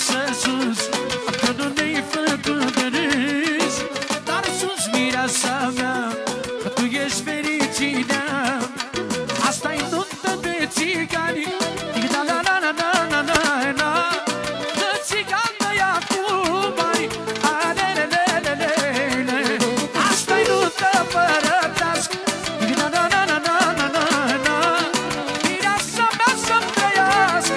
mireasă sus, că nu ne-ai făcut de râs. Dar sus, mireasa mea, că tu ești fericită. Asta-i nuntă de țigani, da-na-na-na-na-na-na. De țigană ia cu bani, alelelelelele. Asta-i nuntă părătească, da-na-na-na-na-na-na. Mireasa mea să-mi trăiască.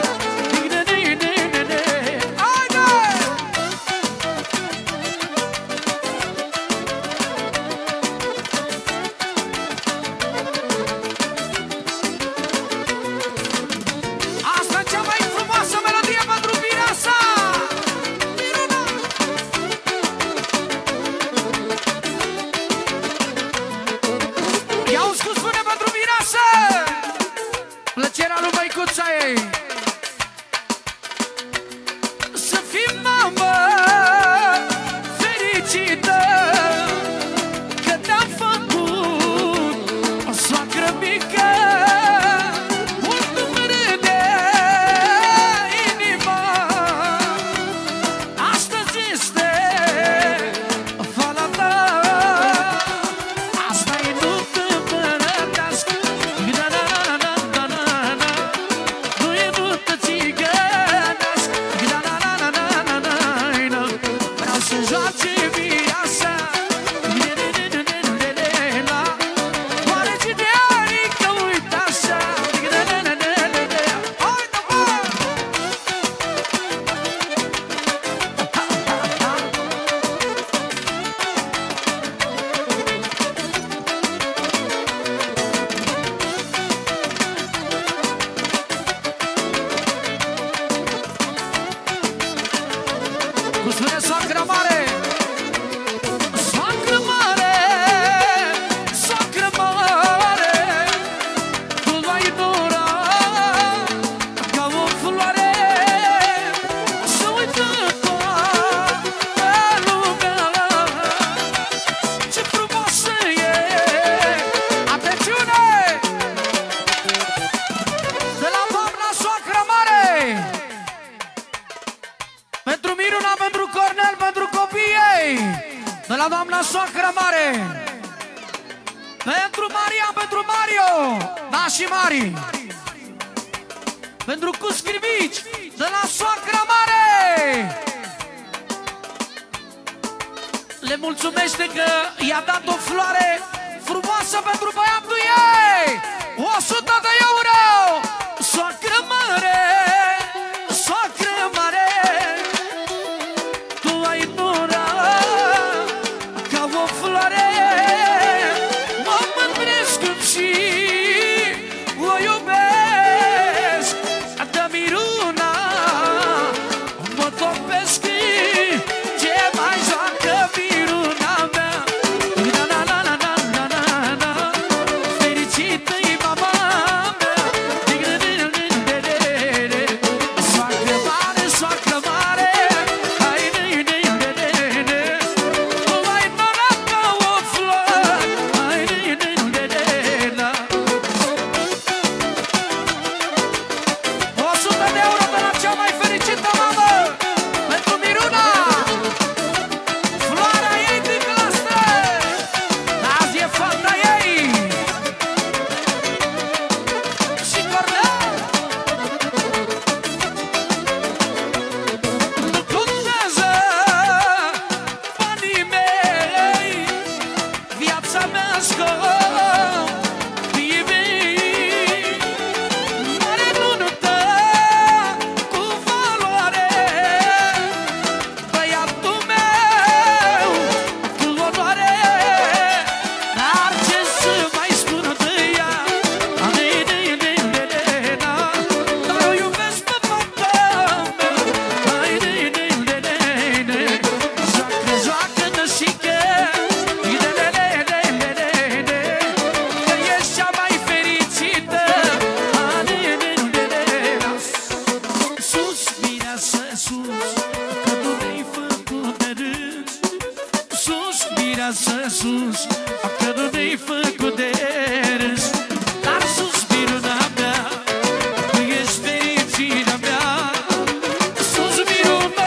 Plăcerea lui măicuța ei. Să fii mamă fericită, că te-am făcut o soacră mică. Mult îmi râde inima, astăzi este fala ta. Asta-i nuntă împărătească, soacră mare, soacră mare, soacră mare, tu l-ai dura ca o floare. Să uită toată lumea ce frumoasă e. Atențiune! De la doamna soacră mare, pentru Miruna, pentru Cornel, pentru copiii ei. De la doamna soacră mare, pentru Maria, pentru Mario, da și Mari, pentru Cuscrivici, de la soacră mare. Le mulțumește că i-a dat o floare frumoasă pentru băiatul ei. 100 de euro. Soacră mare, soacră mare, o floare, mă mândresc și o iubesc. De Miruna mă topesc, ce mai joacă Miruna mea. Na-na-na-na-na-na-na, fericită-i mama mea. Soacră mare, soacră mare, viață sus, că nu ne-ai făcut de râs. Dar sus, Miruna mea, tu ești fericirea mea. Sus, Miruna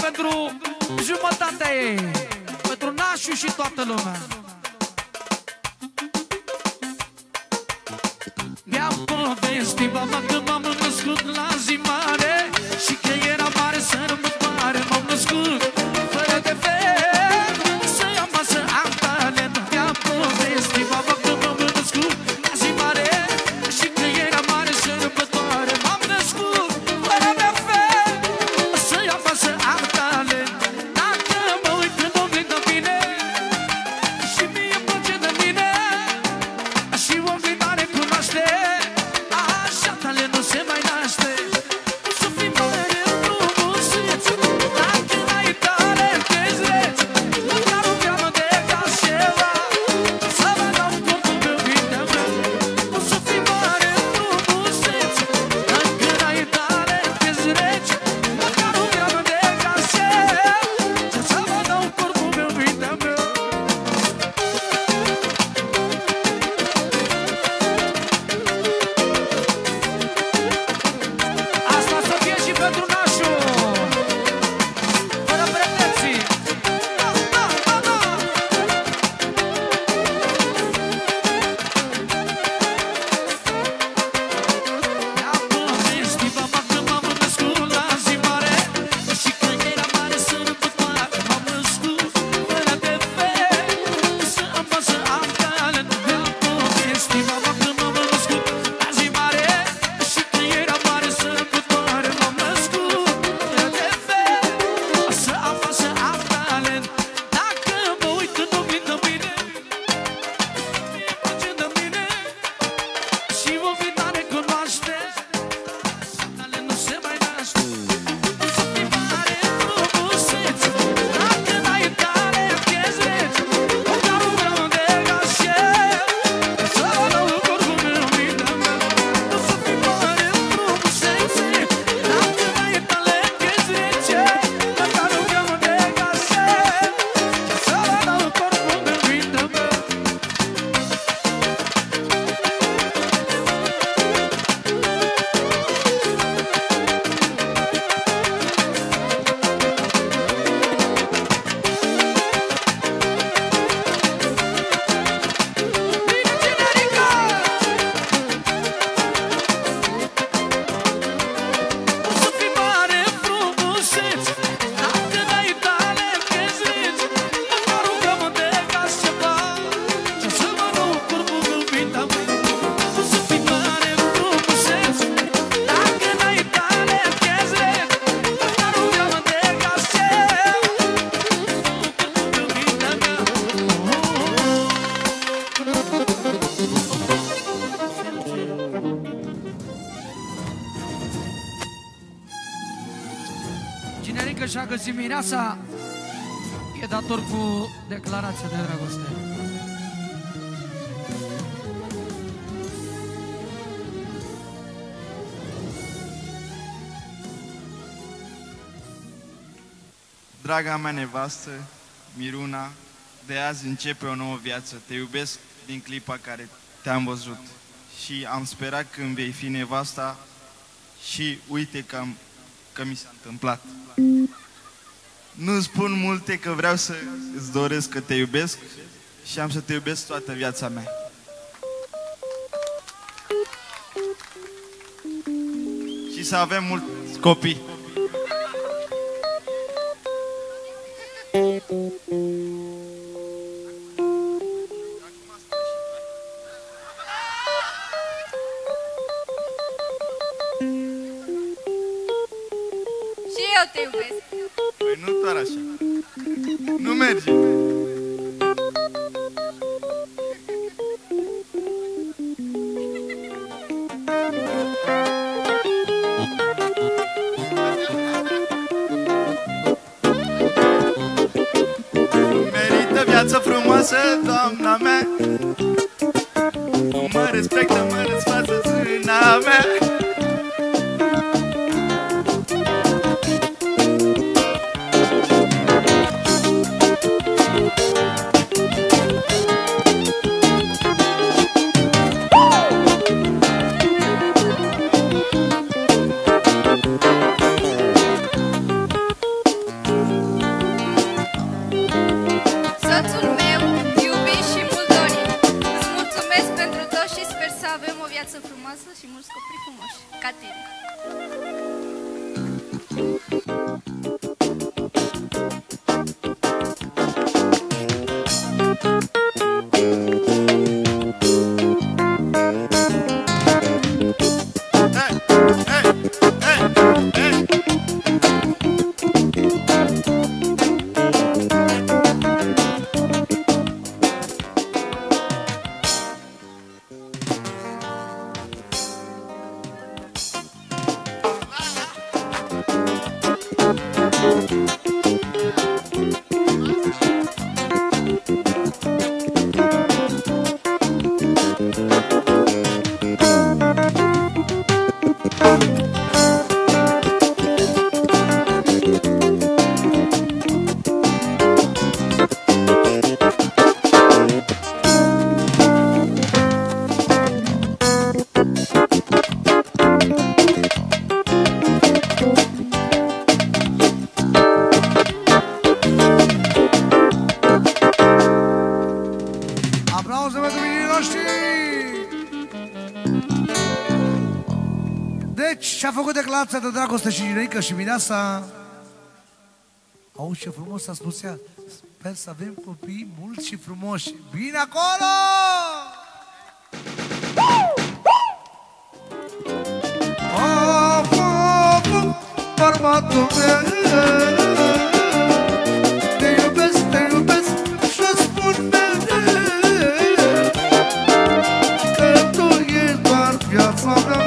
pentru jumătatea ei, pentru nașul și toată lumea. Mi-am povestit mama că m-am născut la zi mare și că era mare sărbătoare. M-am născut fără defect, să am masă, am talent. Mi-am povestit mama că m-am născut la zi mare și că era mare sărbătoare. M-am născut fără defect, să am masă, am talent. Dacă mă uit în oglindă bine și mie îmi place de mine și oglinda recunoaște, așa talent nu se mai naște. O să fii mare frumusețe, dacă n-ai talent ești rețe, măcar o gramă de cașeva, să vă dau corpul meu, mintea mea. O să fii mare frumusețe, dacă n-ai talent ești rețe, măcar o gramă de cașeva, să vă dau corpul meu, mintea mea. Asta să fie și pentru nașul, fără pretenții. Da, da, da, da. Mi-am povestit mama că m-am născut la zi mare și că era mare sărbătoare. M-am născut fără defect, să am masă, am talent. Mi-am povestit mama că m-am născut la zi mare și că era mare sărbătoare. M-am născut fără defect, să am masă, am talent. Dacă mă uit în oglindă bine, mie-mi place de mine și oglinda recunoaște, talent nu se mai naște. O să fii mare frumusețe, dacă n-ai talent ești rețe, măcar o gramă de cașel, să vă dau corpul meu, mintea mea. O să fii mare frumusețe, dacă n-ai talent ești rețe, măcar o gramă de cașel, să vă dau corpul meu, mintea mea. Bine, generică! O să fii mare frumusețe, dacă n-ai talent ești rețe, măcar o gramă de cașeva, ce să mă dau corpul meu, mintea mea. O să fii mare frumusețe, dacă n-ai talent ești rețe, măcar o gramă de cașeva, corpul meu, mintea mea. Generică și-a găsit mireasa, e dator cu declarația de dragoste. Draga mea nevastă, Miruna, de azi începe o nouă viață. Te iubesc din clipa care te-am văzut și am sperat că îmi vei fi nevasta și uite că mi s-a întâmplat. Nu spun multe că vreau să îți doresc că te iubesc și am să te iubesc toată viața mea. Și să avem mulți copii. Și eu te iubesc. Păi nu doar așa. Nu merge. Merită viață frumoasă, doamna mea. Mă respectă, mă răsfață zâna mea. frumoasă și mulți copii frumoși, ca tine. Și-a făcut declarația de dragoste și Gineică și Mireasa. Auzi ce frumos a spus ea. Sper să avem copii mulți și frumoși. Bine acolo! Bărbatul meu, te iubesc și-ți spun mereu că tu ești doar viața mea.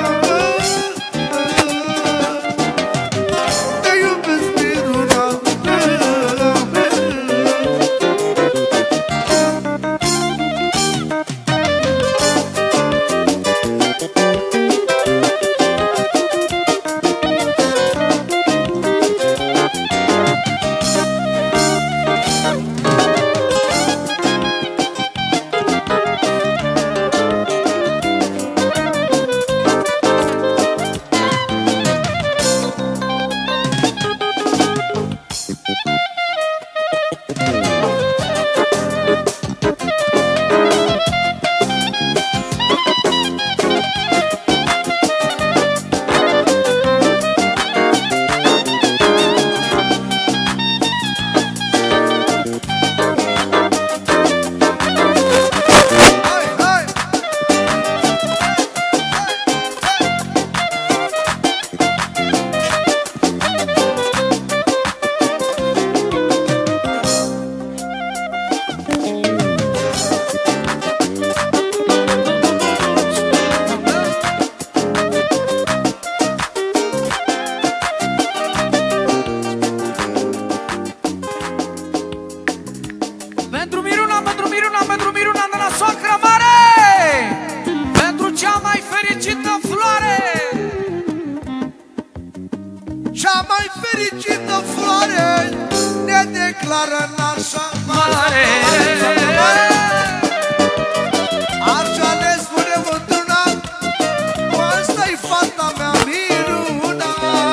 Cea mai fericită floare ne declară nașa mare. Așa ne spune mântâna, asta-i fata mea Miruna.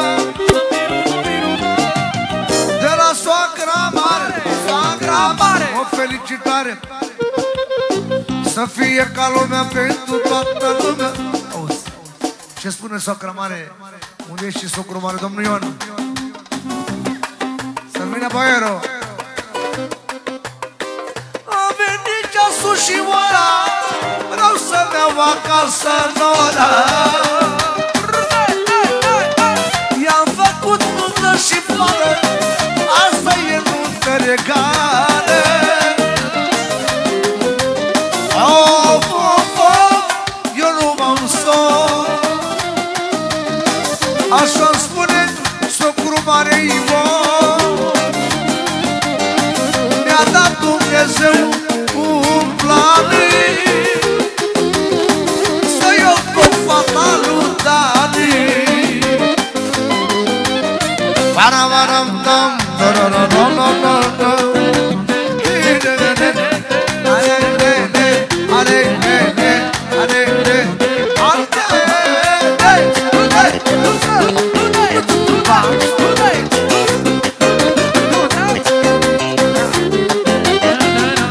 De la soacra mare, o felicitare. Să fie ca lumea pentru toată lumea. Auzi, ce spune soacra mare? Unde ești și socru mare, domnul Ion? Să-l vină boierul. A venit ceasul și ora, vreau să-mi iau acasă nora. I-am făcut nuntă și floare, asta e nuntă regală. Of, of, of, eu nu m-am sor. Așa-mi spune socru mare Ivo. Mi-a dat Dumnezeu un plan să iau cu fata lui Dani. Para-varam-tam, da-da-da-da-da-da.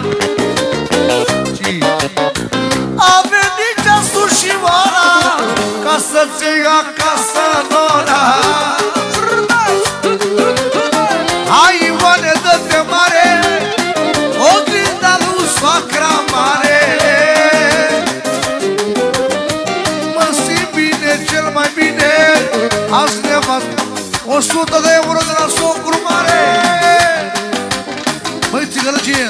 A venit ceasul și ora, 100 de euro de la socru mare. Băi, țigălăgie.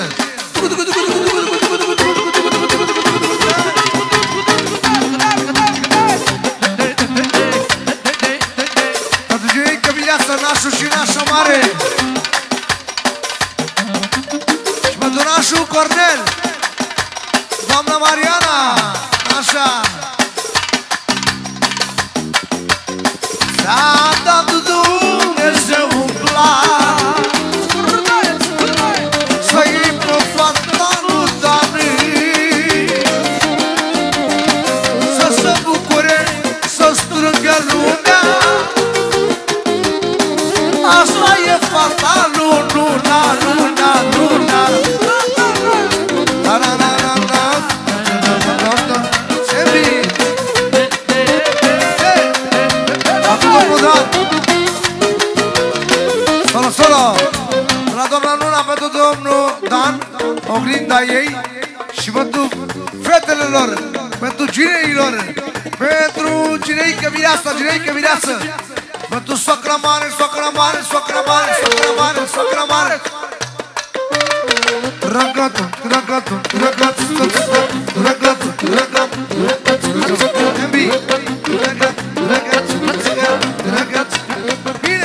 Pentru Genică Mireasa, nașul și nașa mare. Și pentru nașul Cornel, doamna Mariana, așa. S-a dat Dumnezeu un plan să iei pe fata lui Dani, să se bucure, să strângă lumea. Asta e fata lui Luna, Luna, Luna. Solo, la doamna Luna, pentru domnul Dan, oglinda ei, și pentru fetele lor, pentru gineilor, pentru Gineică Mireasa, Gineică Mireasă, pentru soacra mare, soacra mare, soacra mare, soacra mare, soacra mare. Ragatu, ragatu, ragatu, ragatu, ragatu, ragatu, ragatu. Bine!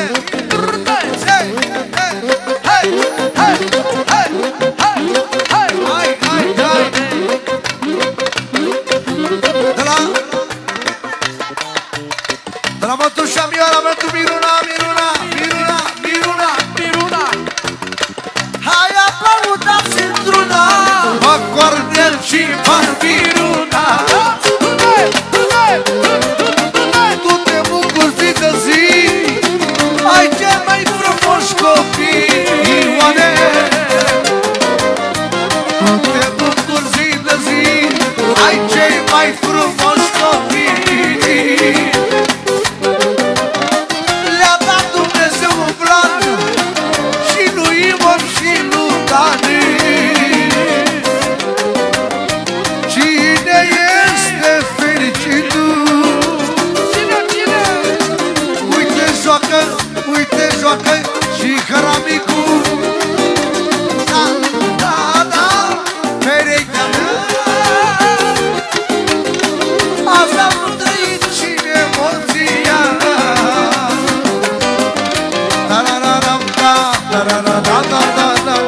De la mătușa Mioara, pentru Miruna, Miruna, Miruna, Miruna, Miruna. Hai aplaudați într-una, mă Cornel și mă Miruna. Tu te bucuri zi de zi, ai cei mai frumoși copii, Ioane. Tu te bucuri zi de zi, ai cei mai frumoși copii. Le-a dat Dumnezeu un plan și lui Ivon și lui Dani. Cine este fericit? Uite joacă, uite joacă și hăramicul. Da, da, da, perechea mea. Azi am trăit și emoția. Da, da, da, da, da, da, da, da, da, da, da.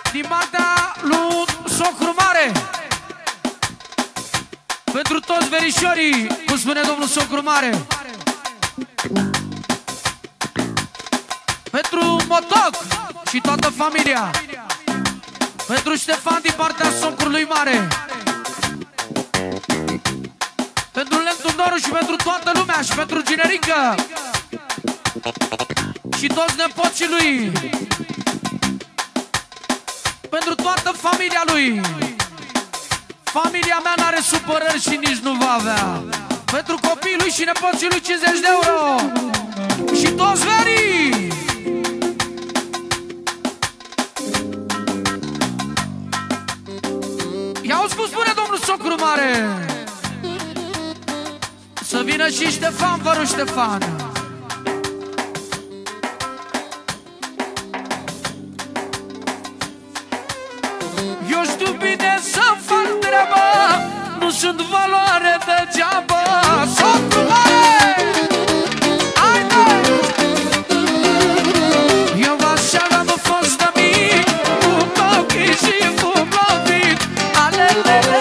din partea lui Socru Mare. Pentru toți verișorii, cum spune domnul Socru Mare. Pentru Motoc și toată familia. Pentru Ștefan din partea Socrului Mare. Pentru Lentul Doru și pentru toată lumea și pentru Ginerică. Și toți nepoții lui. Pentru toată familia lui. Familia mea n-are supărări și nici nu va avea. Pentru copiii lui și nepoții lui 50 de euro. Și toți verii. I-auzi cum spune domnul Socru Mare. Să vină și Ștefan, vărul Ștefan. Eu știu bine să-mi fac treaba, nu sunt valoare degeaba. Socru Mare! Haide! Eu așa am fost de mic, cu ochii și cu lovit. Alelele!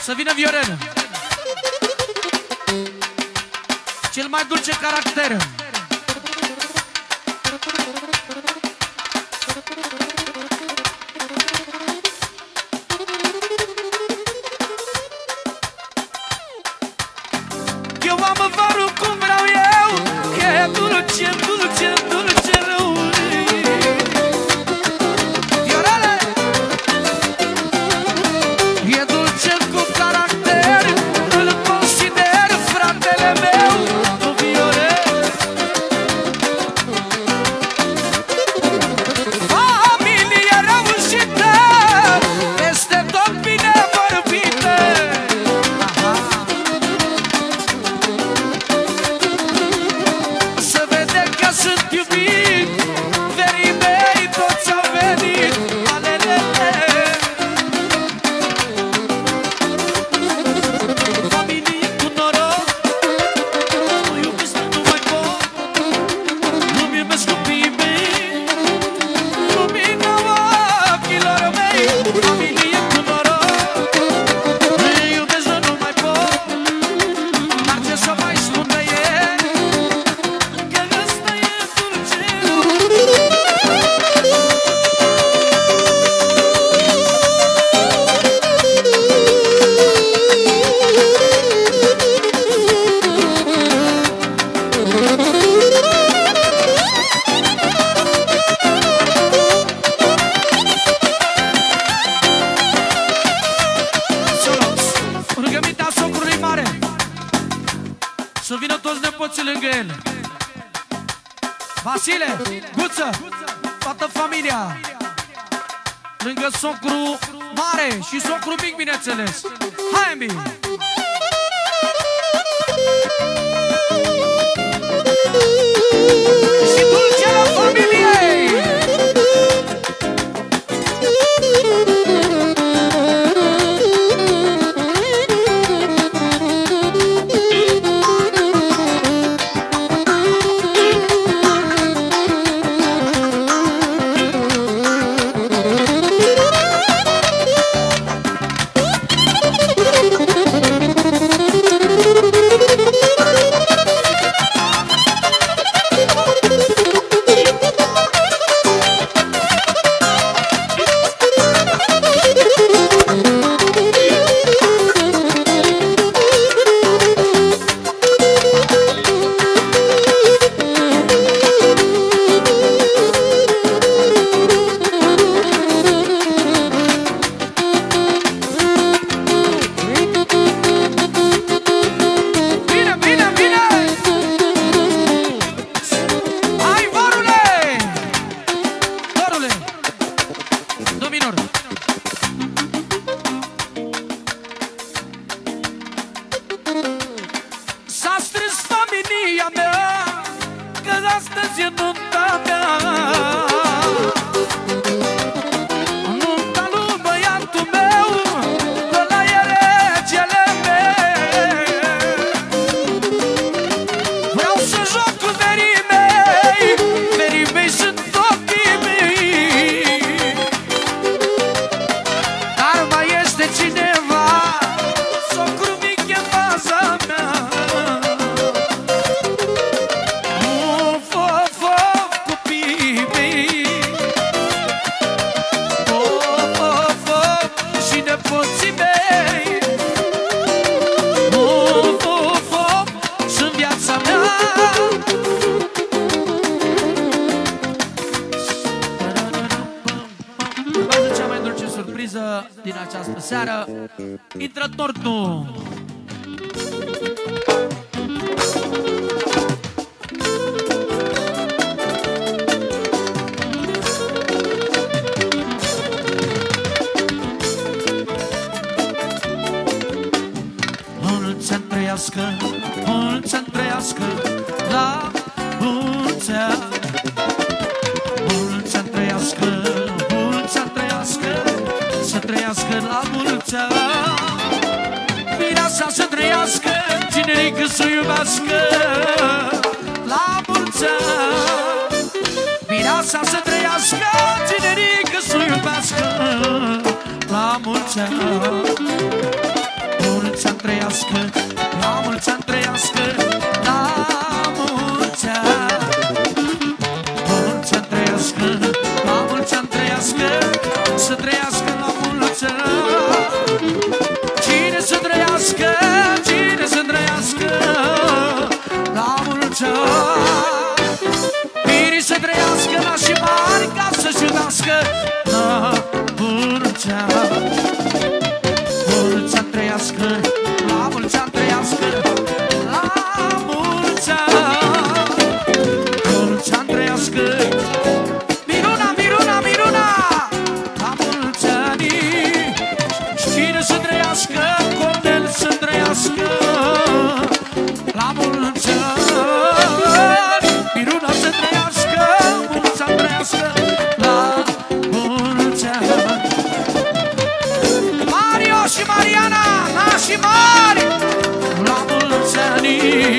Să vină Viorel. Cel mai dulce caracter. Eu am varul cum vreau eu, că e dulce, dulce, dulce rău. Viorele! E dulce cu caracter, îl consider fratele meu, Viorel. Familie reușită, peste tot bine vorbită. Să vede că sunt iubit, verii mei toți au venit, alelele. Familie cu noroc, mă iubesc că nu mai pot, nu-mi iubesc copiii mei, lumina ochilor mei. Familie cu noroc, mă iubesc că nu mai pot, dar ce să mai spun de el, că ăsta e dulce. Rugămintea socrului mare, să vină toți nepoții lângă el. Vasile, Guță, toată familia lângă socru mare și socru mic, bineînțeles. Hai, mi! Și dulcele familiei! Bine, bine, bine! Hai, varule! Varule! Do minor! S-a strâns familia mea, că astăzi e nunta mea. Nunta lui băiatul meu, ăla e regele meu. Vreau să joc cu verii mei sunt ochii mei. Dar mai este cineva, socru mic e faza mea. Of, of, of, copiii mei. Of, of, of, și nepoții mei. Of, of, of, sunt viața mea. Vă cea mai dulce surpriză din această seară. Intră tortul. Mulți-ani trăiască, mulți-ani trăiască, la mulți ani. Mulți-ani trăiască, mulți-ani trăiască, să trăiască la mulți ani. Mireasa să trăiască, tinerică să iubească, la mulți ani. Mireasa să trăiască, tinerică să iubească, la mulți ani. trăiască la mulți ani. Mulți ani trăiască, la mulți ani trăiască, la mulți ani. Mulți ani trăiască, Miruna, Miruna, Miruna, la mulți ani. Cine să trăiască, Cornel să trăiască, la mulți ani. Miruna să trăiască, mulți ani trăiască, la mulți ani. Mario și Mariana, nașii mari, la mulți ani.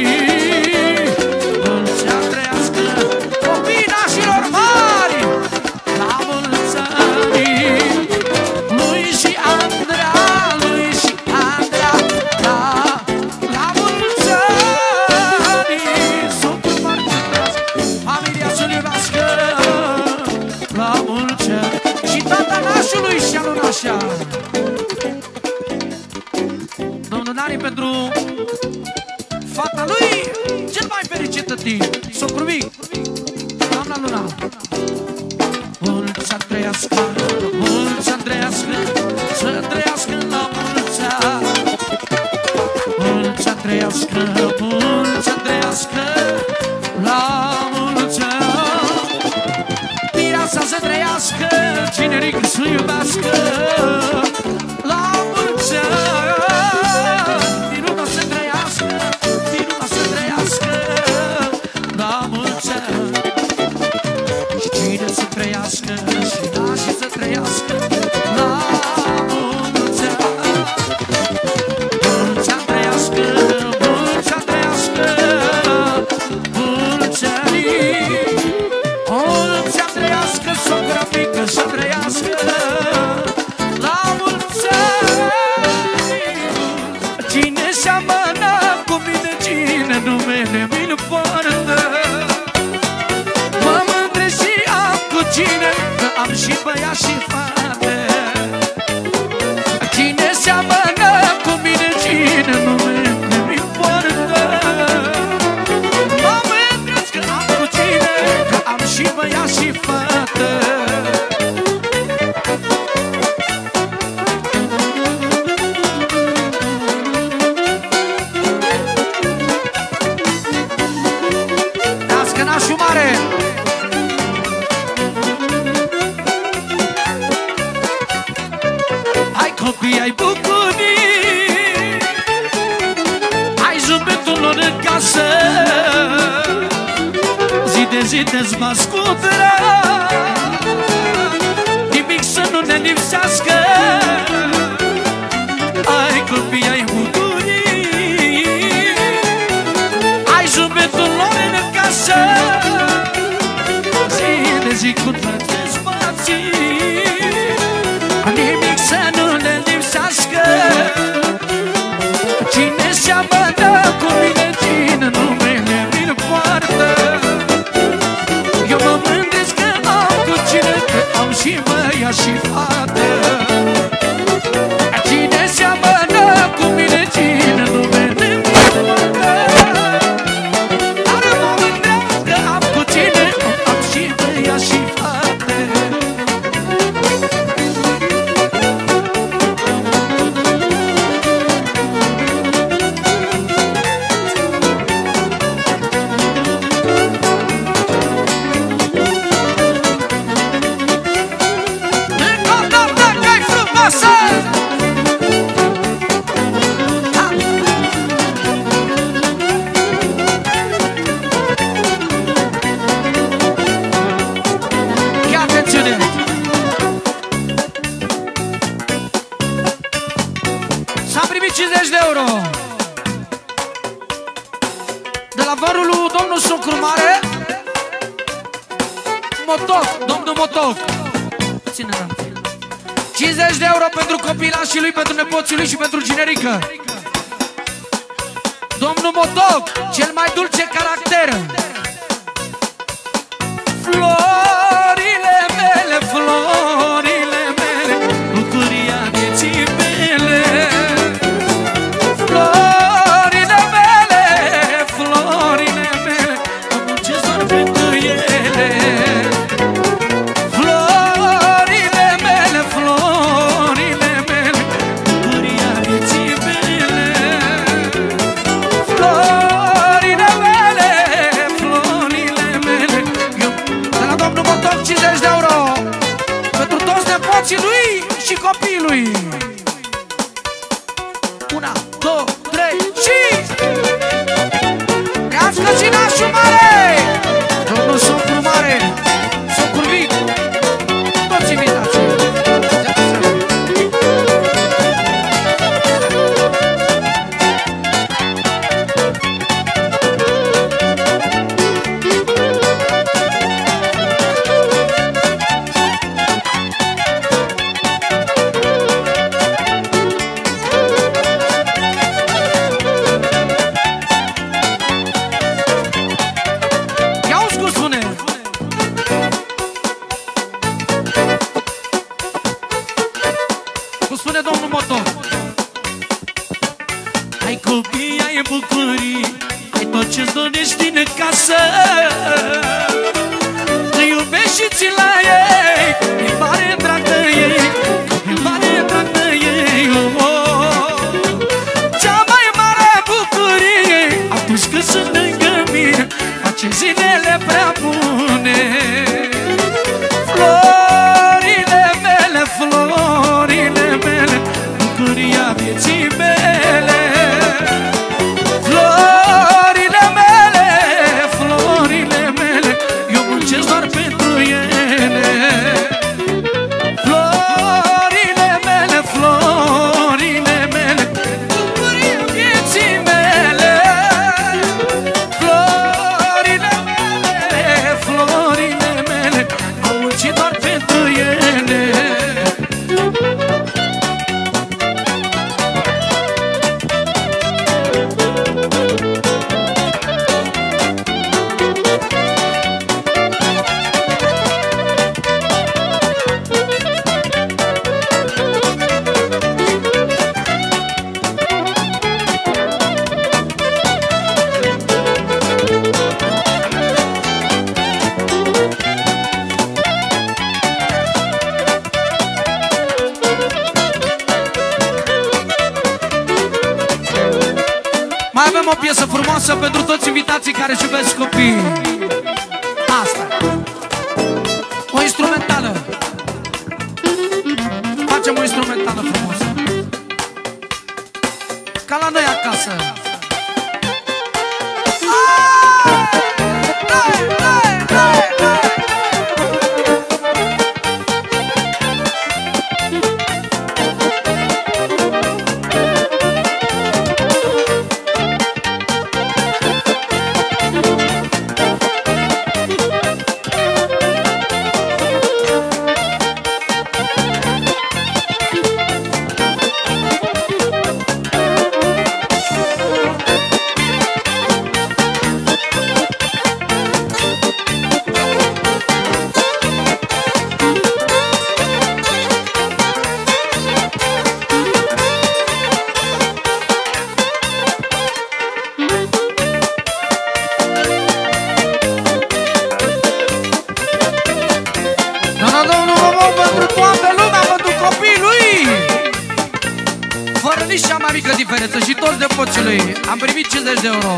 Mulți ani trăiască, copii nașilor mari, la mulți ani. Lui și Andra, lui și Andra, la mulți ani. Sunt foarte dragi, familia să-l iubească, la mulți ani. Și tata nașului și alu nașa. Domnul Nani pentru fata lui cel mai fericit tătii, socru mic, doamna Luna. Mulți ani trăiască, mulți ani trăiască, să trăiască la mulți ani. Mulți ani trăiască, mulți ani trăiască, la mulți ani. Mireasa să trăiască, cineric să iubească, la mulți ani. Miruna să trăiască, Miruna să trăiască, la mulți ani. Și cine să trăiască, și nașii să trăiască, la mulți ani. Mulți ani trăiască, mulți ani trăiască, mulți ani. Mulți ani trăiască, sogra mică să trăiască, la mulți ani. Cine seamănă cu mine, cine numele mi-l poartă. Mă mândresc și am cu cine, că am și băiat și fată. Cine seamănă cu mine, cine numele mi-l poartă. Mă mândresc că am cu cine, că am și băiat și fată. Nască nașul mare! Hai copii, ai bucurii, ai zâmbetul lor în casă, zi de zi te-ți mascutră, nimic să nu ne lipsească. Ai copii, ai bucurii, ai zâmbetul lor în casă, zi de zi cu toate spații, nimic să nu ne lipsească. Cine seamănă cu mine, cine numele mi-l poartă. Eu mă mândresc că am cu cine, că am și băiat și fată. Cine seamănă cu mine, cine numele mi-l poartă. Dar mă mândresc că am cu cine, că am și băiat și fată. S-a primit 50 de euro de la vărul lui domnul Socru Mare Motoc, domnul Motoc. Ține, da. 50 de euro pentru copilașii lui, pentru nepoții lui și pentru generică. Domnul Motoc, cel mai dulce caracter. Florile mele, florile mele, bucuria vieții mele. Florile mele, florile mele, mă muncesc doar pentru ele. Florile Cum spune domnul Motor. Ai copii, ai bucurii, ai tot ce-ți dorești în casă. Te iubești și ții la ei, e mare drag de ei, e mare drag de ei, oh, oh. Cea mai mare bucurie atunci când sunt lângă mine, face zilele prea bune. Florile mele, florile mele, bucuria vieții mele. Florile mele, florile mele, eu muncesc doar pentru ele. Florile mele, florile mele, bucuria vieții mele. Florile mele, florile mele, am muncit doar pentru ele. Mai avem o piesă frumoasă pentru toți invitații care își iubesc copii. Asta. O instrumentală. Facem o instrumentală frumoasă. Ca la noi acasă. Nici cea mai mică diferență și toți nepoții lui. Am primit 50 de euro.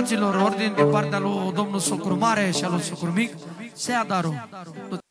Fraților, ordin din partea lui domnul Socru Mare și al lui Socru Mic, se ia darul.